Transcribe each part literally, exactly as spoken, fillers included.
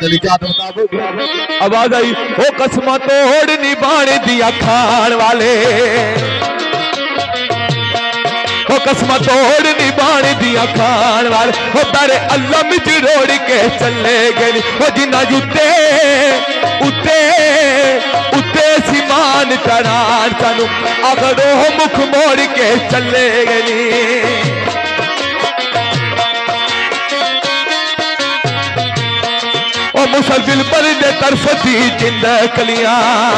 दी चाहत मुताबिक आवाज आई ओ कसमा तोड़ निभाण दिया खान वाले ओ कसमा तोड़ निभाण दिया खान वाले ओ तारे अल्लाह मिच रोड़ के चले गए ओ जिन्ना जुते उते उते सीमान चढ़ान सानू अगर ओ मुख मोड़ के चले गए मुसलसिल पर दे तरफ दी जिंद कलियां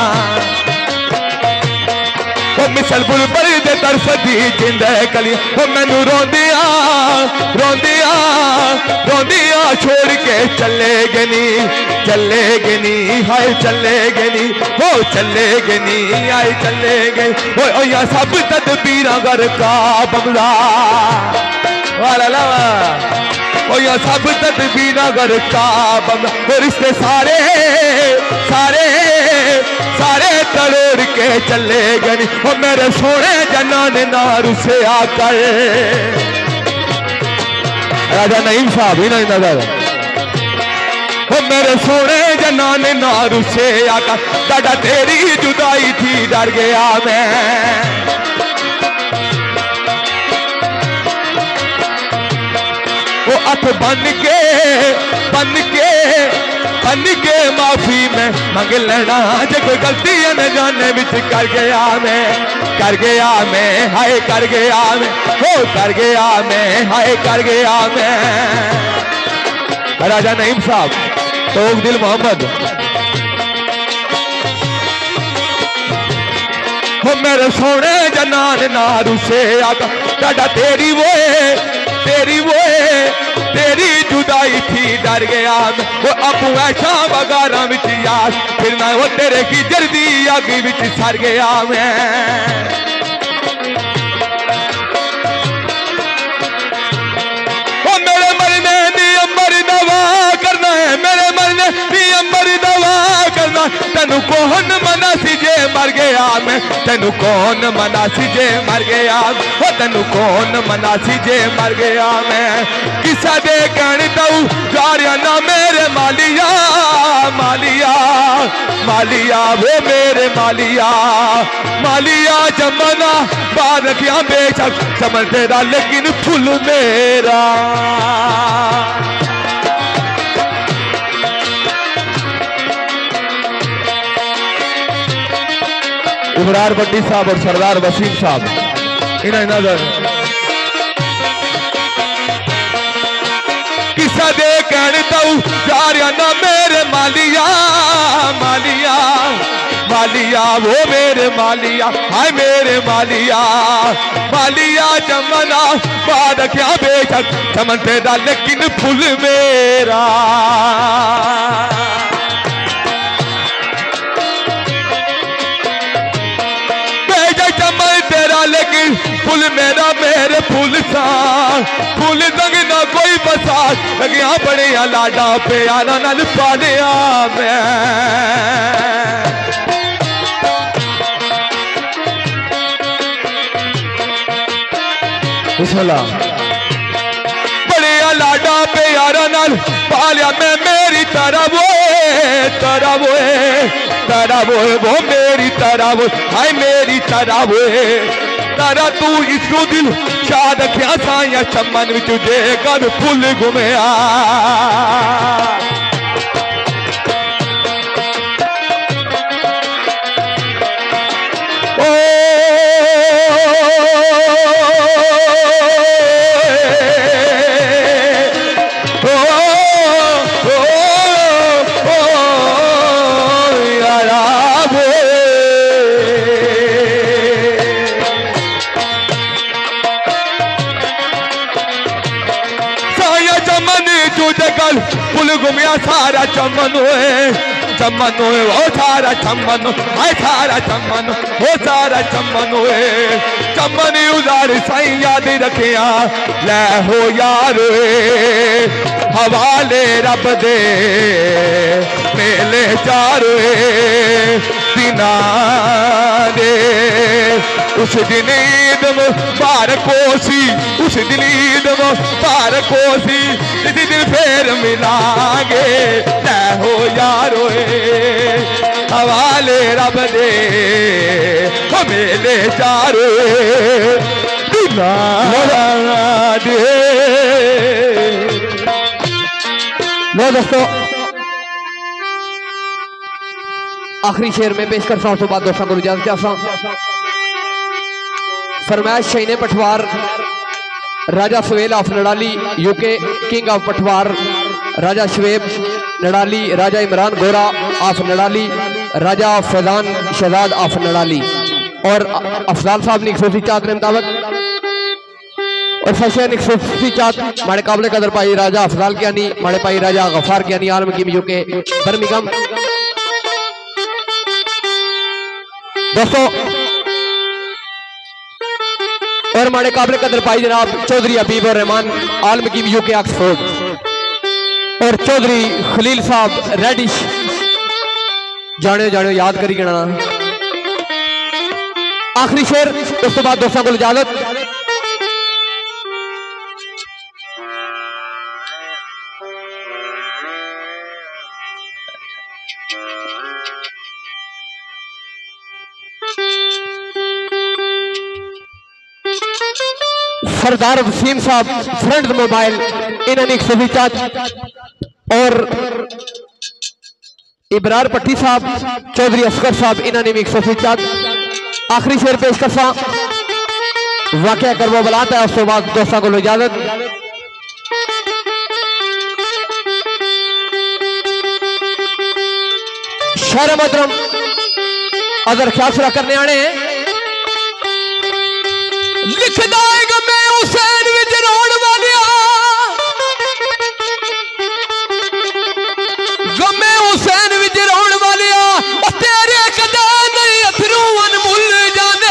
मिसलबुल पर दे तरफ दी जिंद कलियां मैनू रोंदिया रोंदिया रोंदिया छोड़ के चले गए नी चले गए नी हाय चले गए नी हो चले गए नी आए चले गए ओ या सब तदबीर घर का बमला वाला लावा ओ या सब तदबीर घर का बमला और रिश्ते सारे सारे सारे तड़ोड़ के चले गए ओ मेरे सोने जना ने नारू से आकर राजा नईम साहब ही नहीं नजर ओ मेरे सोने जना ने नारू से आकर दादा तेरी जुदाई थी डर गया मैं वो अख बन के बन के बन के माफी में मंग लेना जे कोई गलती न जाने बिच कर गया मैं कर गया मैं हाय कर गया मैं हो कर गया मैं हाय कर गया मैं राजा नईम साहब तोक दिल मोहम्मद हो मेरे सोने जनान नारू से आका दादा तेरी वो तेरी वो तेरी जुदाई थी डर गया वो अपू ऐसा बगारा विच यार फिर ना वो तेरे की जल्दी आग विच सर गया मैं वो मेरे मरने दी अमर दवा करना है मेरे मरने दी अमर दवा करना तेनू कौन मना सी जे मर गया मैं तेनू कौन मना सी जे मर गया वो तेनू कौन मना सी जे मर गया मैं किसा दे कहने दऊ जारिया ना मेरे मालिया मालिया मालिया वो मेरे मालिया मालिया जमना बाद क्या बेशक समझ तेरा लेकिन फुल मेरा इमरान भट्टी साहब और सरदार वसीम साहब इन्हें नजर किसा दे कहने दऊ जारिया ना मेरे मालिया मालिया मालिया वो मेरे मालिया हाय मेरे मालिया मालिया जमना बाद क्या बेशक समझते दा लेकिन फुल मेरा लेकिन फूल मेरा मेरे फूल सा फूल संग ना कोई बसात लगिया बड़े लाडा प्यारा नाल पालिया मैं बड़े लाडा प्यारा नाल पालिया मैं मेरी तरह वो तरह वो तरह वो वो मेरी तरह वो हाय मेरी तरह वो तारा तू इसको दिल शाद क्या साया चमन विच जे कर फुल घुमया ओ फुल घुमिया सारा चमन हुए चमन हुए वो सारा चमन हाय सारा चमन वो सारा चमन हुए चमन उदार साई याद रखिया ले हो यार हवाले रब दे मेले चार दिना दे उस दिन ईद मुबारक सी उस दिन ईद मुबारक सी इसी दिन फिर मिलांगे रब दे मेले चारे दे। लो दोस्तों आखिरी शेर में पेश करता हूं, तो बाद दोस्तों को इजाजत चाहता हूं। फरमाइश शहीने Pathwar Raja Suhail of Nadali UK, king of Pathwar Raja Shoaib Nadali, Raja Imran Gora of Nadali, Raja Faizan Shahzad of Nadali और अफजाल साहब ने एक सूफी चाहत मुताबिक और फशे ने सूफी चाहत माड़े काबले कदर पाई राजा अफजाल कियानी, माड़े पाई राजा गफार कियानी आलम की यूके बर्मिंघम। दोस्तों और माड़े काबले कदर पाई जनाब चौधरी हबीब और रहमान आलम की यूके ऑक्सफोर्ड और चौधरी खलील साहब रेडिश जाने जाने याद करी गिना। आखिरी शेर उस तो बाद दोस्तों को इजाजत। सरदार वसीम साहब फ्रंट मोबाइल इन्होंने एक सभी चाच और इबरार पट्टी साहब चौधरी असगर साहब इन्होंने भी एक सौ चाच। आखिरी शेर पेश करसा वाकया कर वो बुलाता है, उस बाद दोस्तों को इजाजत। शहर मोहतरम अगर ख्याल सुरा करने आने लिखदा है गमे हुसैन विच रोण वालिया, गमे हुसैन विच रोण वालिया तेरे कदा नहीं अथरू अनमुल जाने।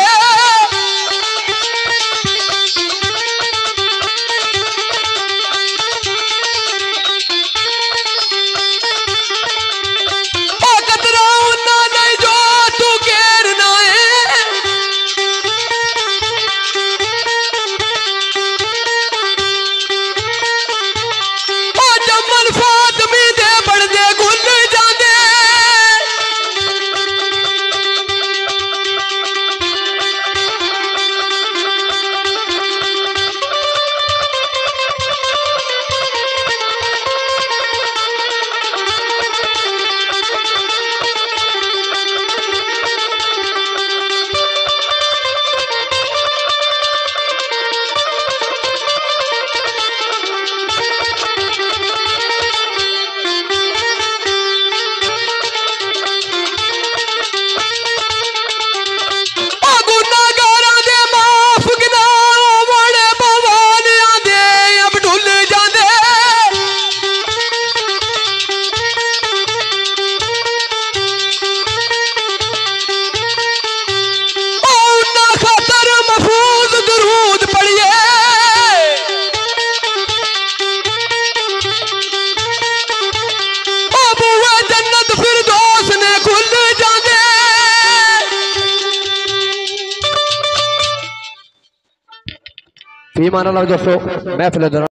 फी माना दोस्तों महफिल